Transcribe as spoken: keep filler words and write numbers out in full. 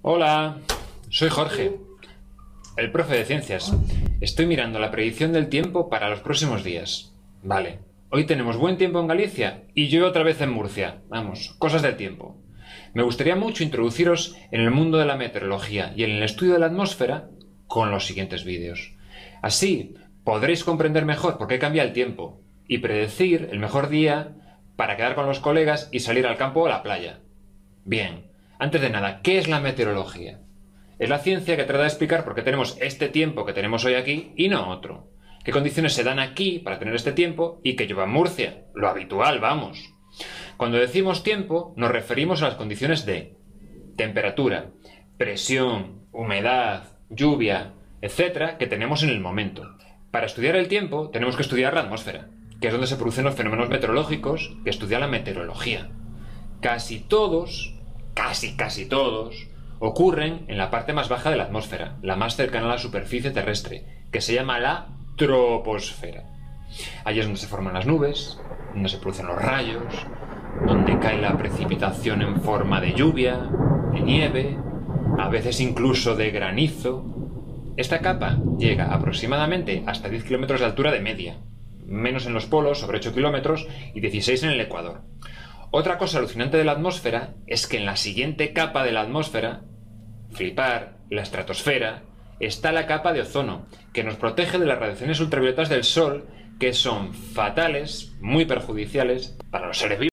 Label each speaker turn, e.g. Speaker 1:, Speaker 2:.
Speaker 1: Hola, soy Jorge, el profe de ciencias. Estoy mirando la predicción del tiempo para los próximos días. Vale, hoy tenemos buen tiempo en Galicia y yo otra vez en Murcia. Vamos, cosas del tiempo. Me gustaría mucho introduciros en el mundo de la meteorología y en el estudio de la atmósfera con los siguientes vídeos. Así podréis comprender mejor por qué cambia el tiempo y predecir el mejor día para quedar con los colegas y salir al campo o a la playa. Bien, antes de nada, ¿qué es la meteorología? Es la ciencia que trata de explicar por qué tenemos este tiempo que tenemos hoy aquí y no otro. ¿Qué condiciones se dan aquí para tener este tiempo y que llueva en Murcia? Lo habitual, vamos. Cuando decimos tiempo, nos referimos a las condiciones de temperatura, presión, humedad, lluvia, etcétera, que tenemos en el momento. Para estudiar el tiempo, tenemos que estudiar la atmósfera, que es donde se producen los fenómenos meteorológicos que estudia la meteorología. Casi todos, casi casi todos, ocurren en la parte más baja de la atmósfera, la más cercana a la superficie terrestre, que se llama la troposfera. Allí es donde se forman las nubes, donde se producen los rayos, donde cae la precipitación en forma de lluvia, de nieve, a veces incluso de granizo. Esta capa llega aproximadamente hasta diez kilómetros de altura de media, menos en los polos, sobre ocho kilómetros, y dieciséis en el ecuador. Otra cosa alucinante de la atmósfera es que en la siguiente capa de la atmósfera, flipar, la estratosfera, está la capa de ozono, que nos protege de las radiaciones ultravioletas del Sol, que son fatales, muy perjudiciales para los seres vivos.